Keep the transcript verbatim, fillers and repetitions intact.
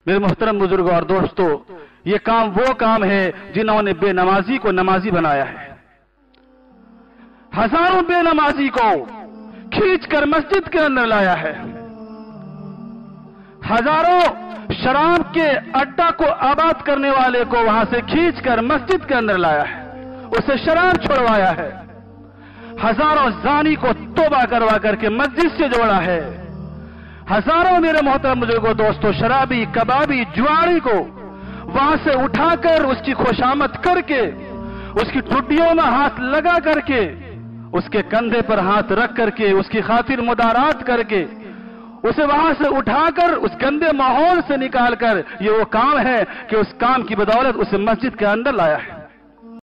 मेरे मोहतरम बुजुर्ग और दोस्तों, ये काम वो काम है जिन्होंने बेनमाजी को नमाजी बनाया है। हजारों बेनमाजी को खींचकर मस्जिद के अंदर लाया है। हजारों शराब के अड्डा को आबाद करने वाले को वहां से खींचकर मस्जिद के अंदर लाया है, उसे शराब छुड़वाया है। हजारों जानी को तौबा करवा करके मस्जिद से जोड़ा है। हजारों मेरे मोहतरम बुजुर्गों दोस्तों, शराबी कबाबी जुआरी को वहां से उठाकर उसकी खुशामद करके, उसकी ठुड्डियों में हाथ लगा करके, उसके कंधे पर हाथ रख करके, उसकी खातिर मुदारात करके, उसे वहां से उठाकर उस गंदे माहौल से निकालकर, ये वो काम है कि उस काम की बदौलत उसे मस्जिद के अंदर लाया है।